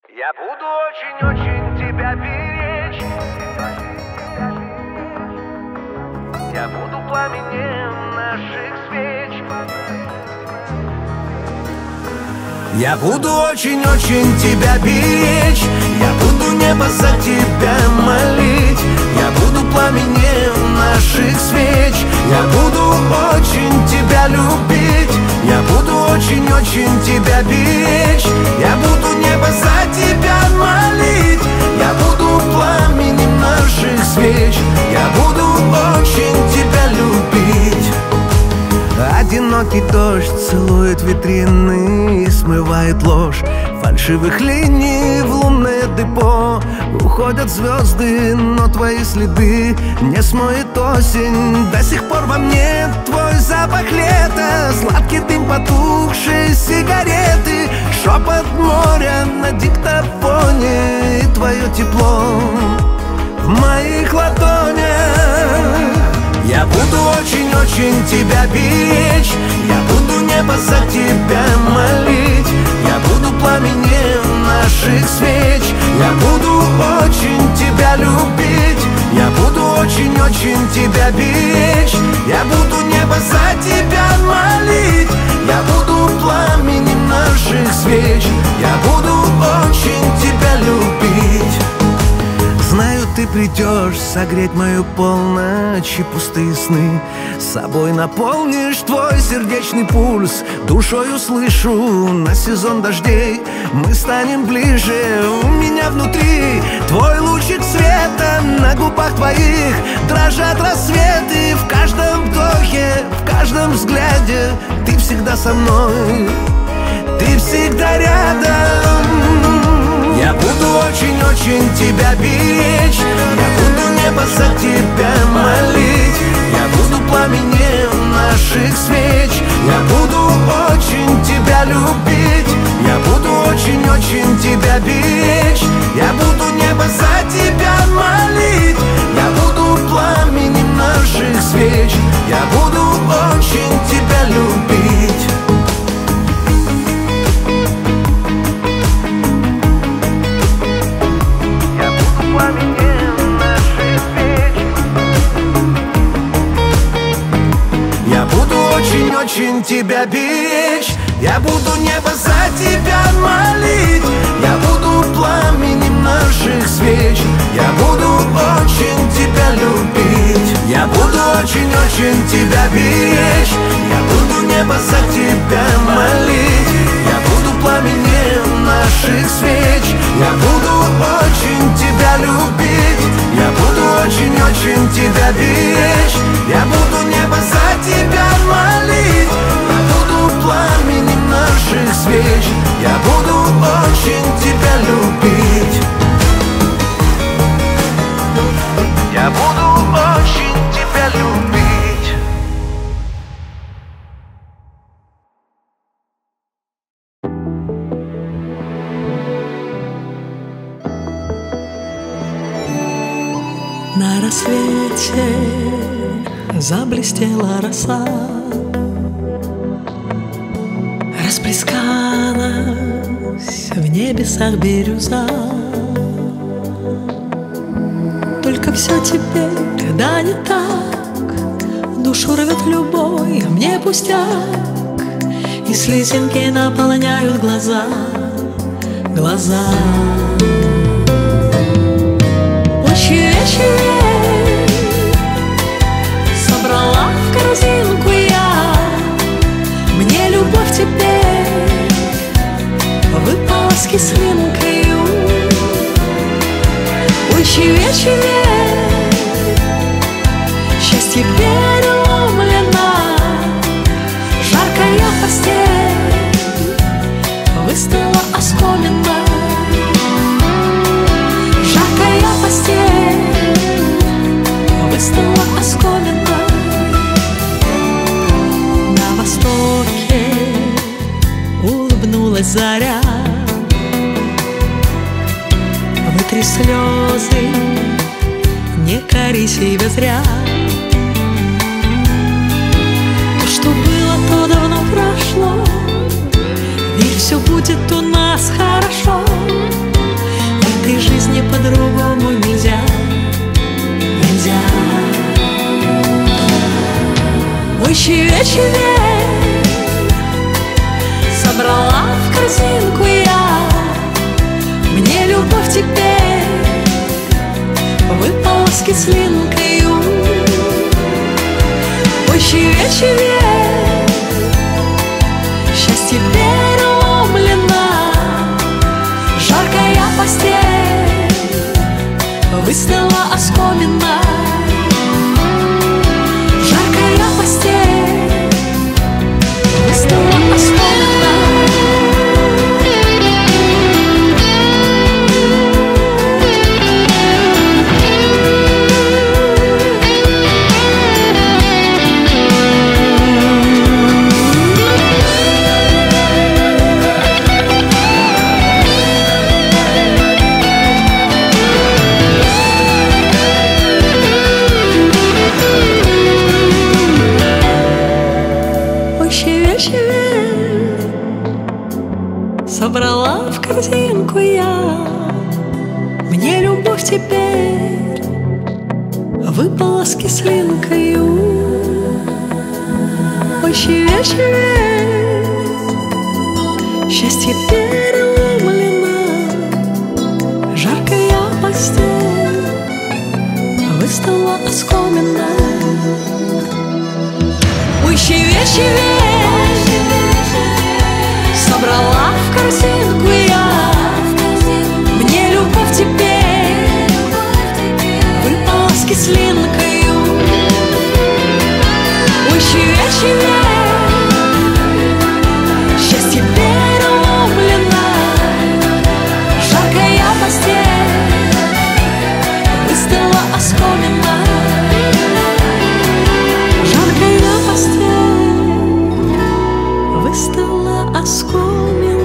Я буду очень-очень тебя беречь. Я буду пламенем наших свеч. Я буду очень-очень тебя беречь. Я буду небо за тебя молить. Я буду пламенем наших свеч. Я буду очень тебя любить. Я буду очень-очень тебя беречь. Я буду небо за тебя молить. Я буду пламенем наших свеч. Я буду очень тебя любить. Одинокий дождь целует витрины и смывает ложь фальшивых линий в лунное депо. Уходят звезды, но твои следы не смоет осень. До сих пор во мне твой запах лета, сладкий дым потухшей сигареты, шепот моря на диктофоне и твое тепло в моих ладонях. Я буду очень-очень тебя беречь. Я буду небо за тебя молить. Я буду пламенем наших свеч. Я буду очень тебя любить. Я буду очень-очень тебя беречь. Я буду небо за тебя молить. Я буду пламенем наших свеч. Я буду очень тебя любить. Знаю, ты придешь согреть мою полночь и пустые сны. С собой наполнишь твой сердечный пульс. Душой услышу на сезон дождей. Мы станем ближе, у меня внутри твой лучик света. На губах твоих дрожат рассветы. В каждом вдохе, в каждом взгляде ты всегда со мной, ты всегда рядом. Я буду очень-очень тебя беречь. Я буду небо за тебя молить. Я буду пламенем наших свеч. Я буду очень тебя любить. Я буду очень-очень тебя беречь. Я буду небо за тебя молить. Я буду пламенем наших свеч. Я буду очень тебя любить. Очень тебя беречь. Я буду небо за тебя молить. Я буду пламенем наших свеч. Я буду очень тебя любить. Я буду очень-очень тебя беречь. Я буду небо за тебя молить. Я буду пламенем наших свеч. Я буду очень тебя любить. Я буду очень-очень тебя беречь. Я буду небо за тебя молить. Я буду пламенем наших свеч. Я буду очень тебя любить. Я буду очень тебя любить. На рассвете заблестела роса, расплескалась в небесах бирюза. Только все теперь, да не так, душу рвет любой, а мне пустяк. И слезинки наполняют глаза, глаза. Вечерей собрала в корзинку я. Мне любовь теперь выпала с кислинкою. Вечерей счастье переломлено. Жаркая постель выстала оскомина. Жаркая постель выстала оскомина. На востоке улыбнулась заря. Вытри слезы, не кори себя зря. То, что было, то давно прошло. Ведь все будет у нас хорошо. вещи вещь собрала в корзинку я. Мне любовь теперь выпала с кислинкою. Ой, щевечь, счастье переломлено, жаркая постель выстала оскомина. Жаркая постель выстала оскомина. Собрала в корзинку я. Мне любовь теперь выпала с кислинкою. Ой, щевечь, счастье переломлено, жаркая постель выстала оскомина. Ой, щевечь, собрала в корзинку я. Мне любовь теперь выпала с кислинкою. Ой, щевечь, счастье переломлено, жаркая постель выстала оскомина. Жаркая постель выстала оскомина.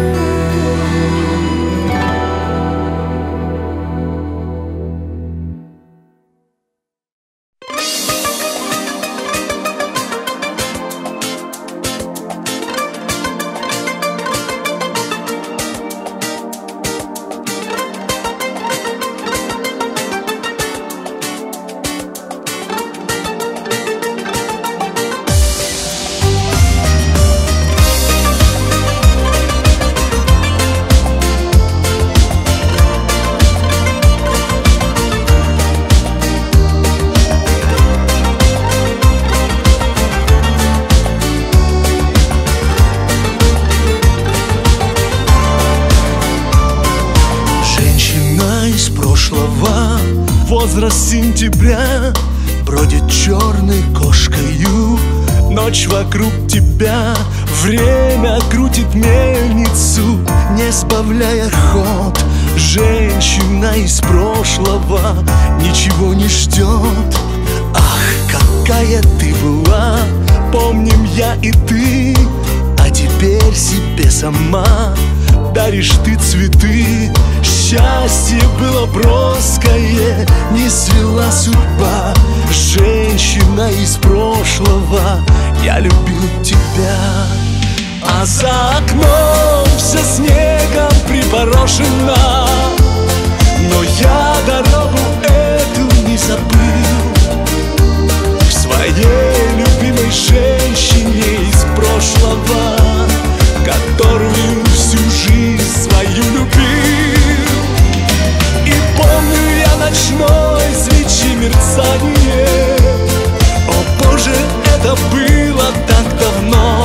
Возраст сентября бродит черной кошкою. Ночь вокруг тебя, время крутит мельницу, не сбавляя ход. Женщина из прошлого ничего не ждет. Ах, какая ты была, помним я и ты, а теперь себе сама даришь ты цветы. Счастье было броское, не свела судьба. Женщина из прошлого, я любил тебя. А за окном все снегом припорошено, но я дорогу эту не забыл. К своей любимой женщине из прошлого, которую всю жизнь свою любил. И помню я ночной свечи мерцание. О Боже, это было так давно.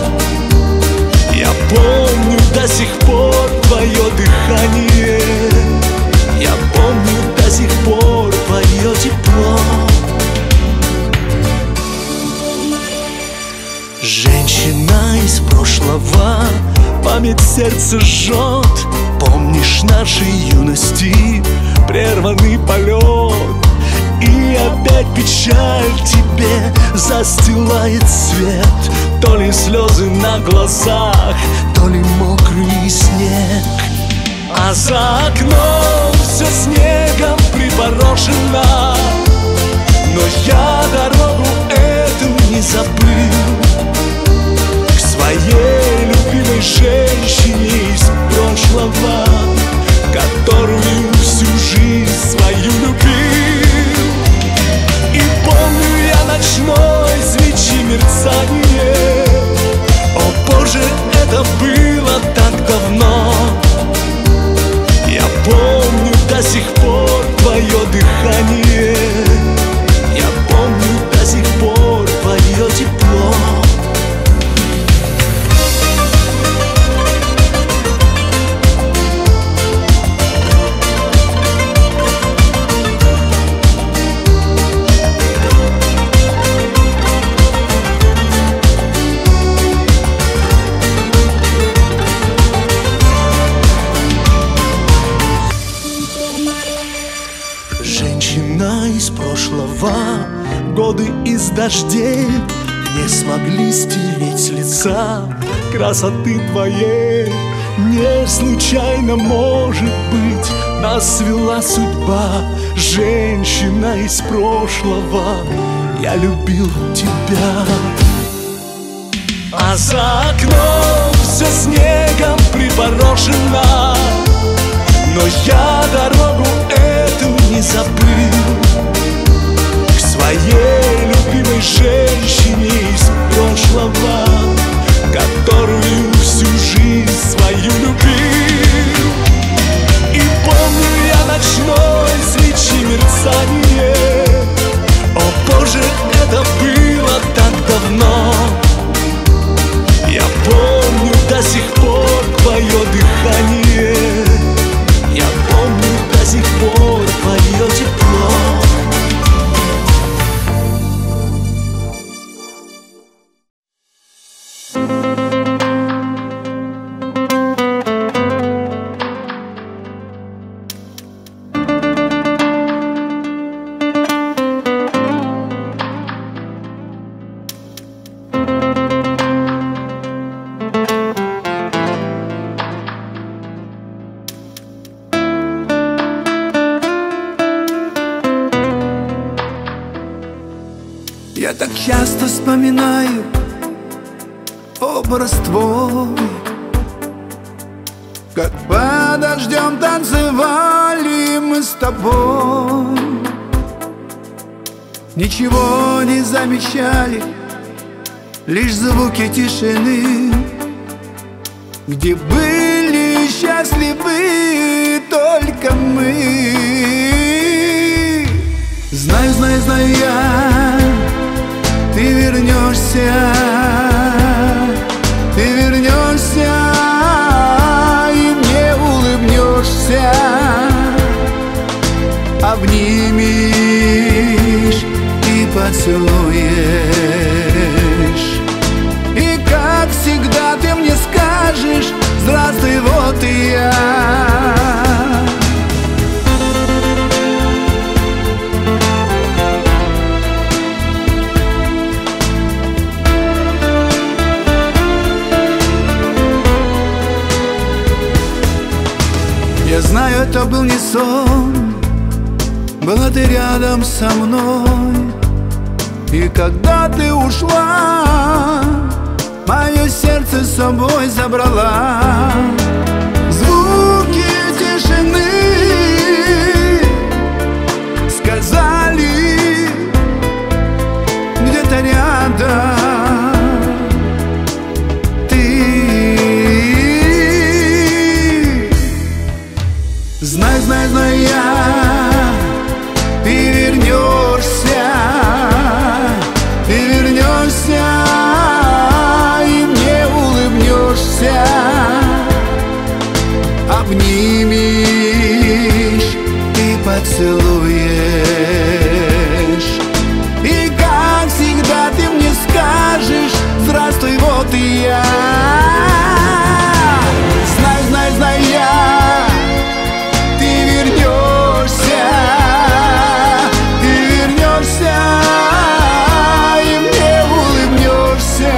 Я помню до сих пор твое дыхание. Я помню до сих пор твое тепло. Женщина из прошлого, память сердце жжет. Помнишь нашей юности прерванный полет, и опять печаль тебе застилает свет. То ли слезы на глазах, то ли мокрый снег. А за окном все снегом припорошено, но я дорогу эту не забыл. К своей любимой женщине из прошлого, которую всю жизнь свою любил. И помню я ночной свечи мерцание. слова, годы из дождей не смогли стереть с лица красоты твоей. Не случайно, может быть, нас свела судьба, женщина из прошлого. Я любил тебя. А за окном все снегом припорошено, но я дорогу эту не забыл к своей любимой женщине из прошлого, которую всю жизнь свою любил. И помню я ночной свечи мерцание. О Боже, это было так давно. Я помню до сих пор твое дыхание. Я помню до сих пор твое тепло. Я так часто вспоминаю образ твой, как под дождем танцевали мы с тобой. Ничего не замечали, лишь звуки тишины, где были счастливы только мы. Знаю, знаю, знаю я, ты вернешься, и мне улыбнешься, обнимешь и поцелуешь. И как всегда ты мне скажешь: здравствуй, вот и я. Я знаю, это был не сон, была ты рядом со мной. И когда ты ушла, мое сердце с собой забрала. Звуки тишины сказали где-то рядом. Знаю, знаю, знаю я, ты вернешься, и мне улыбнешься, обнимешь и поцелуешь. И как всегда ты мне скажешь: здравствуй, вот и я. Знаю, знаю, знаю я, ты вернешься, и мне улыбнешься,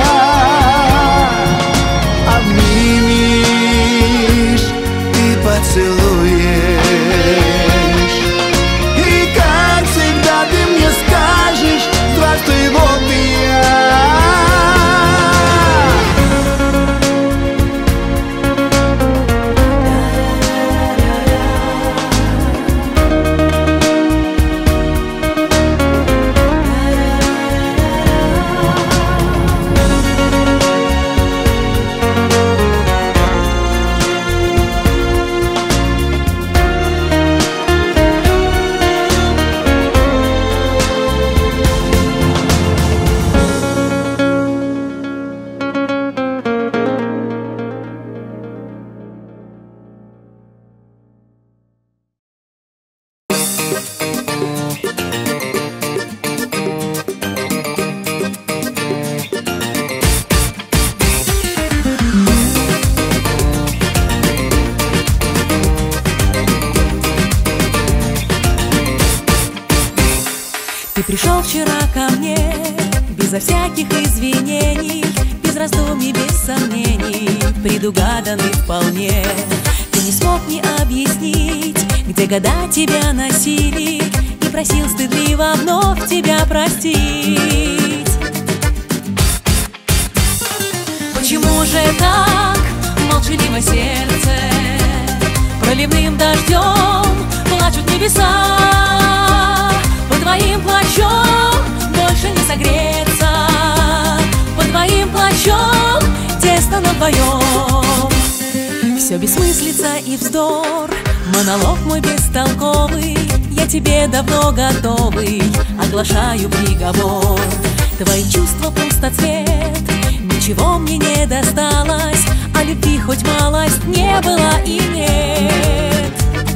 обнимешь и поцелуешь. И как всегда ты мне скажешь: здравствуй, вот и я. Ты пришел вчера ко мне безо всяких извинений, без раздумий, без сомнений, предугаданный вполне. Ты не смог мне объяснить, где года тебя носили, и просил стыдливо вновь тебя простить. Почему же так молчаливо сердце проливным дождем плачут небеса? Под твоим плащом больше не согреться, под твоим плащом тесно на вдвоем. Все бессмыслица и вздор, монолог мой бестолковый, я тебе давно готовый оглашаю приговор. Твои чувства пустоцвет, ничего мне не досталось, а любви хоть малость не было и нет.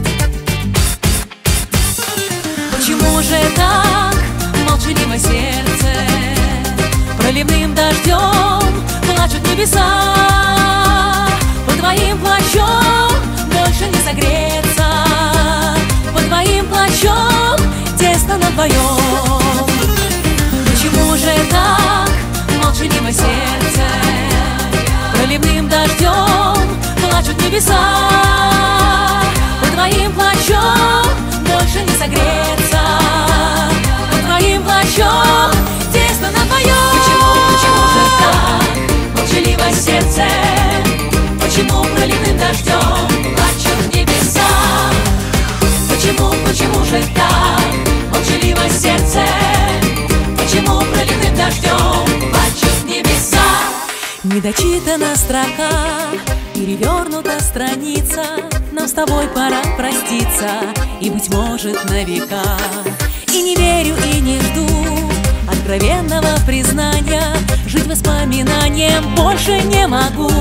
Почему же так молчаливо сердце проливным дождем плачут небеса? Под твоим плащом больше не согреться, под твоим плащом тесно на вдвоем. Почему же так молчаливо сердце проливным дождем плачут небеса? Под твоим плащом больше не согреться, под твоим плащом тесно на вдвоем. Почему же так молчаливо сердце, почему проливным дождем плачут небеса? Почему же так молчаливо сердце, почему проливным дождем плачут небеса? Недочитана строка, перевернута страница, нам с тобой пора проститься, и, быть может, на века. И не верю, и не жду откровенного признания, жить воспоминанием больше не могу.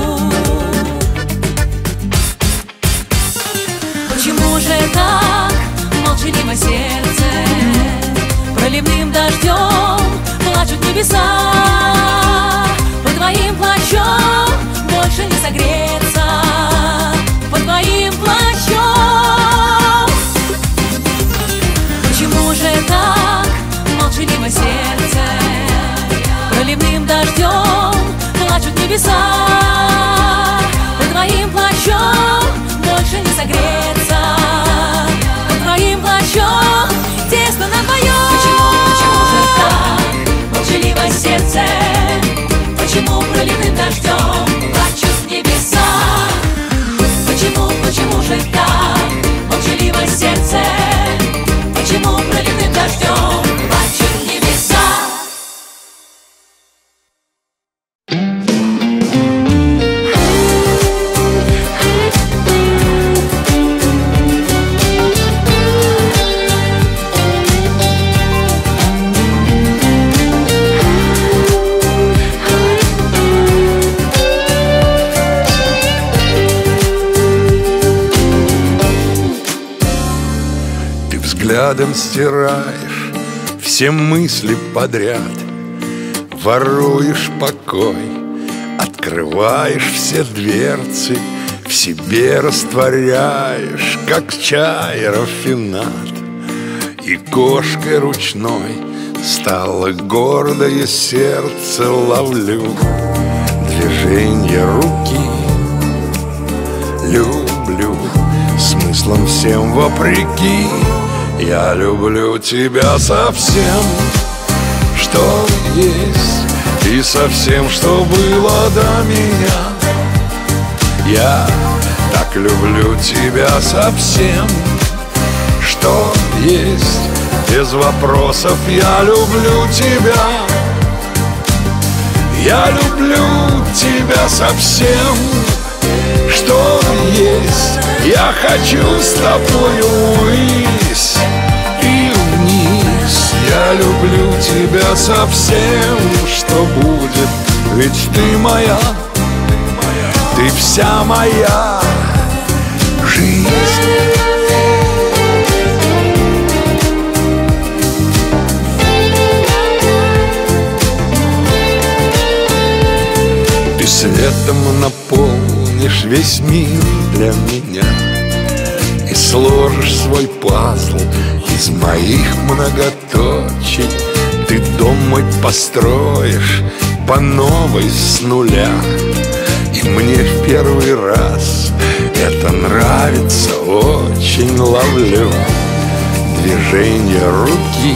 Почему же так молчаливо сердце проливным дождем плачут небеса? Под твоим плащом больше не согреться, под твоим плащом. Почему же так молчаливо сердце проливным дождем плачут небеса? Под твоим плащом больше не согреться, под твоим плащом тесно на вдвоем. Почему же так молчаливо сердце, почему проливным дождем плачут небеса? Почему же так молчаливо сердце, почему проливным дождем плачут небеса? Взглядом стираешь все мысли подряд, воруешь покой, открываешь все дверцы, в себе растворяешь, как чай рафинад. И кошкой ручной стало гордое сердце, ловлю движение руки, люблю смыслом всем вопреки. Я люблю тебя со всем, что есть, и со всем, что было до меня. Я так люблю тебя со всем, что есть, без вопросов. Я люблю тебя, я люблю тебя со всем, что есть. Я хочу с тобою ввысь и вниз. Я люблю тебя со всем, что будет, ведь ты моя, ты вся моя жизнь. Ты светом наполнишь весь мир для меня, и сложишь свой пазл из моих многоточий. Ты дом мой построишь по новой с нуля. И мне в первый раз это нравится очень. Ловлю движение руки,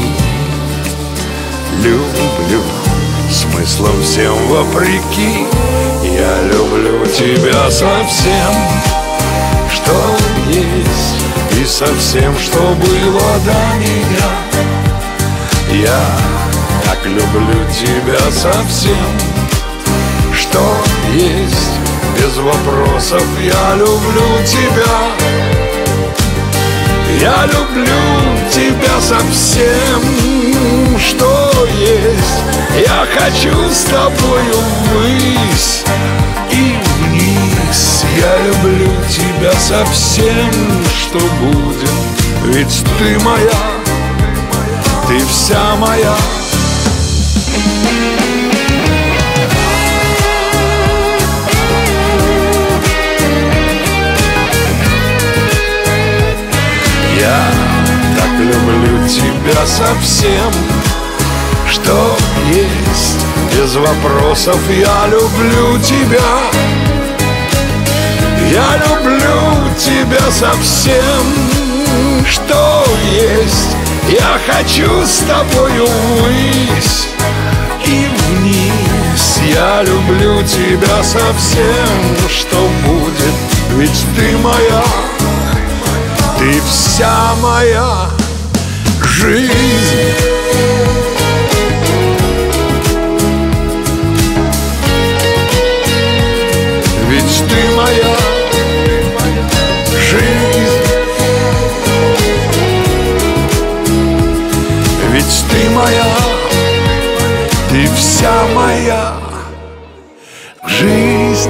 люблю смыслом всем вопреки. Я люблю тебя совсем, что есть, и совсем, что было до меня. Я так люблю тебя совсем, что есть, без вопросов. Я люблю тебя. Я люблю тебя совсем, что есть. Я хочу с тобою ввысь и вниз. Я люблю тебя совсем, что будет. Ведь ты моя, ты вся моя. Я так люблю тебя совсем, что есть, без вопросов. Я люблю тебя. Я люблю тебя совсем, что есть. Я хочу с тобою ввысь и вниз. Я люблю тебя совсем, что будет. Ведь ты моя, ты вся моя жизнь. Ведь ты моя жизнь. Ведь ты моя, ты вся моя жизнь.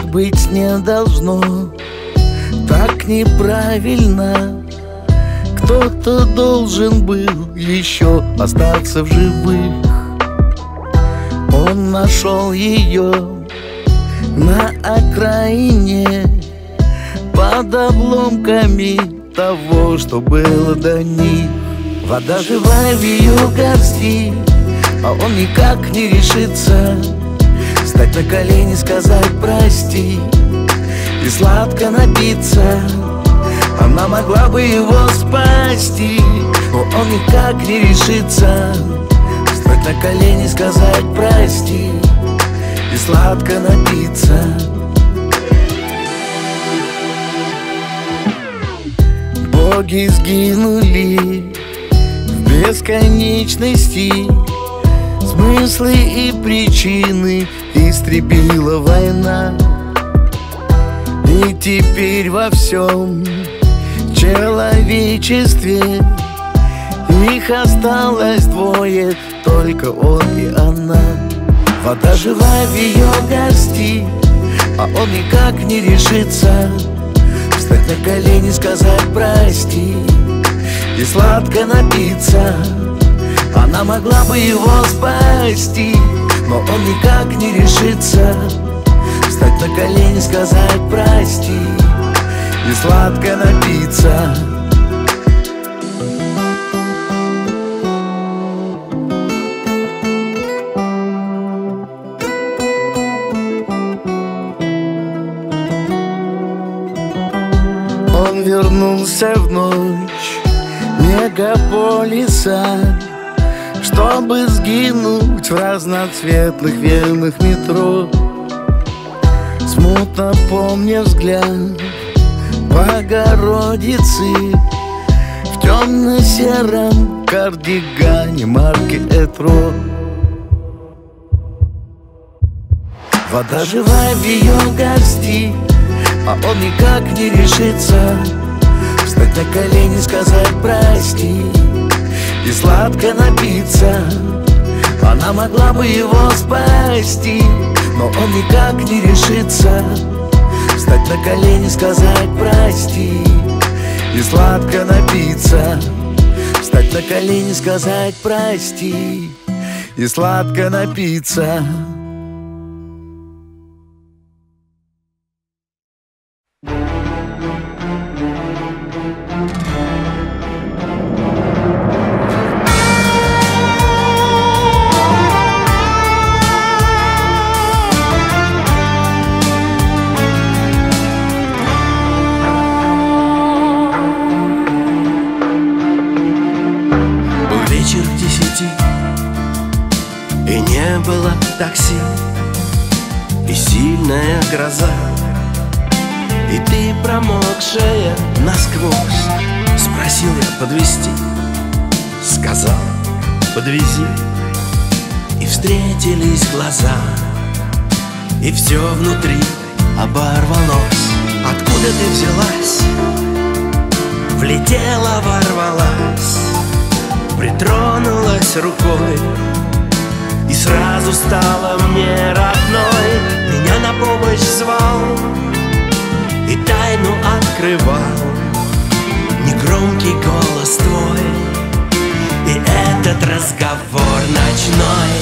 быть не должно, так неправильно. Кто-то должен был еще остаться в живых. Он нашел ее на окраине, под обломками того, что было до них. Вода живая в ее горсти, а он никак не решится встать на колени, сказать прости и сладко напиться. Она могла бы его спасти, но он никак не решится встать на колени, сказать прости и сладко напиться. Боги сгинули в бесконечности, смыслы и причины истребила война. И теперь во всем человечестве их осталось двое, только он и она. Вода живая в ее горсти, а он никак не решится встать на колени, сказать прости и сладко напиться. Она могла бы его спасти, но он никак не решится встать на колени, сказать прости и сладко напиться. Он вернулся в ночь мегаполиса, чтобы сгинуть в разноцветных венах метро. Смутно помня взгляд Богородицы в темно-сером кардигане марки Этро. Вода живая в ее горсти, а он никак не решится встать на колени, сказать прости и сладко напиться. Она могла бы его спасти, но он никак не решится встать на колени, сказать прости и сладко напиться. Встать на колени, сказать прости и сладко напиться. И не было такси, и сильная гроза, и ты промокшая насквозь. Спросил я подвезти, сказал подвези. И встретились глаза, и все внутри оборвалось. Откуда ты взялась? Влетела, ворвалась, притронулась рукой и сразу стала мне родной. Меня на помощь звал и тайну открывал негромкий голос твой и этот разговор ночной.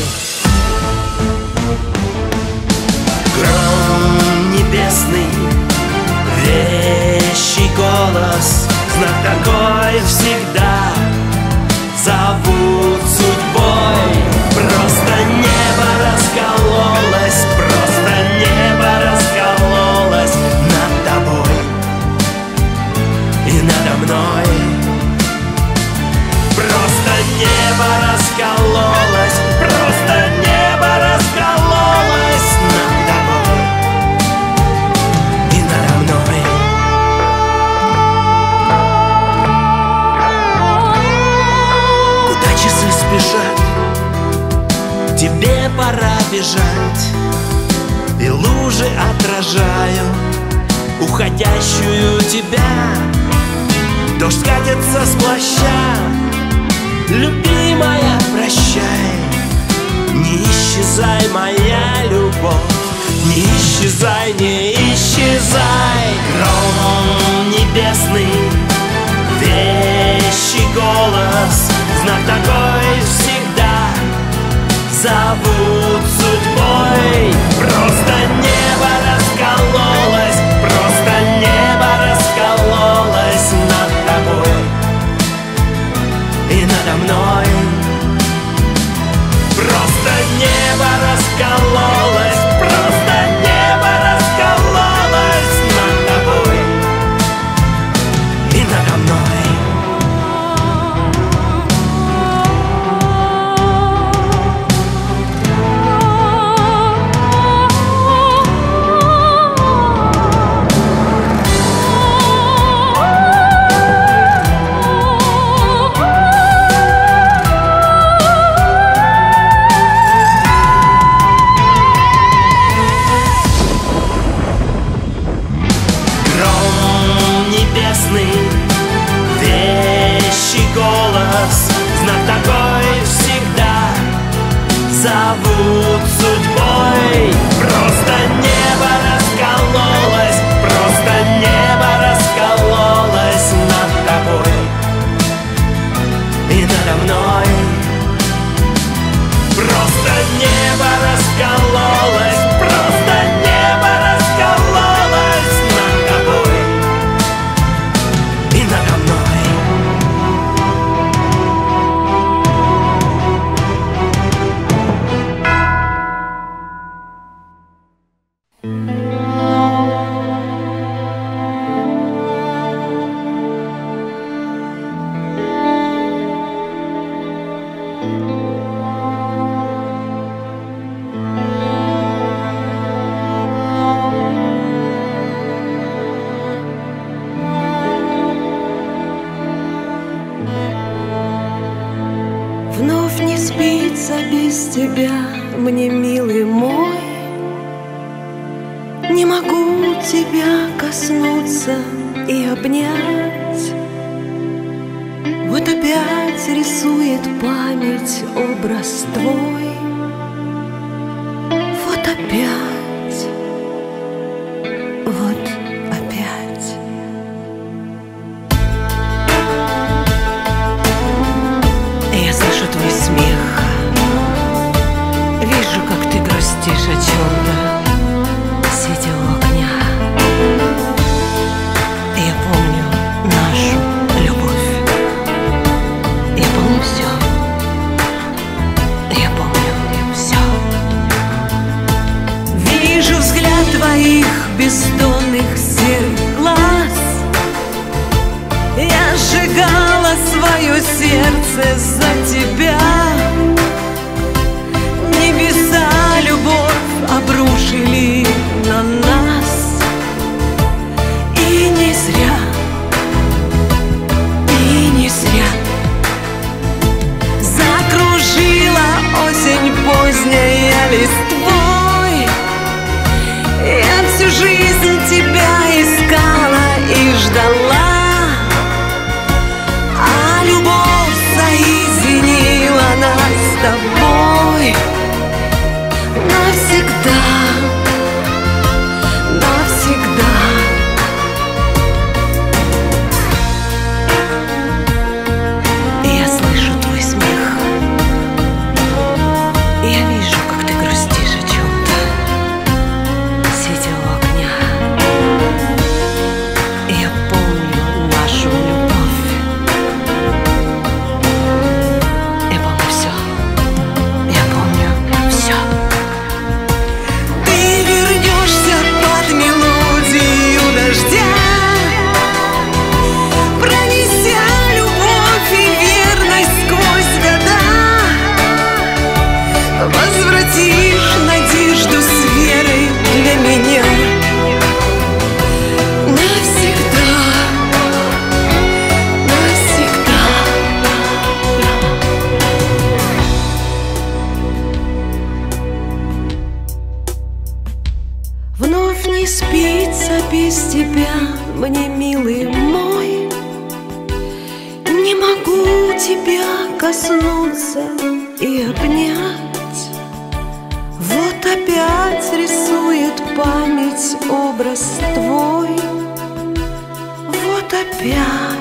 Гром небесный, вещий голос, знак такой всегда зовут судьбой. Просто небо раскололось, просто небо раскололось над тобой и надо мной. Просто небо раскололось, просто небо раскололось над тобой и надо мной. Куда часы спешат? Тебе пора бежать, и лужи отражают уходящую тебя. Дождь катится с плаща, любимая, прощай, не исчезай, моя любовь. Не исчезай, не исчезай, гром небесный, вещий голос, знак такой всегда зовут судьбой. Просто небо раскололось, просто небо раскололось над тобой и надо мной. Просто небо раскололось, просто небо раскололось над тобой и надо мной. Вещий голос, знак такой всегда зовут судьбой. Просто небо раскололось, просто небо раскололось над тобой и надо мной. Просто небо раскололось, просто небо раскололось над тобой и надо мной. Вновь не спится без тебя мне, милый мой. Не могу тебя коснуться и обнять. Вот опять рисует память образ твой. Вот опять, вот опять. Я слышу твой смех, вижу, как ты грустишь о чем-то, сидя у окна. Я помню нашу любовь, я помню все, я помню все. Вижу взгляд твоих бездонных серых глаз. Я сжигала свое сердце за тебя. Небеса любовь обрушили на нас. И не зря, закружила осень поздняя листвой. Я всю жизнь тебя искала и ждала. Любовь соединила нас с тобой навсегда, навсегда. Я слышу твой смех, я вижу, как ты грустишь о чем-то, сидя у окна. Я помню нашу любовь. Возвратишь надежду с верой для меня навсегда, навсегда. Вновь не спится без тебя мне, милый мой. Не могу тебя коснуться и обнять. Вот опять рисует память образ твой. Вот опять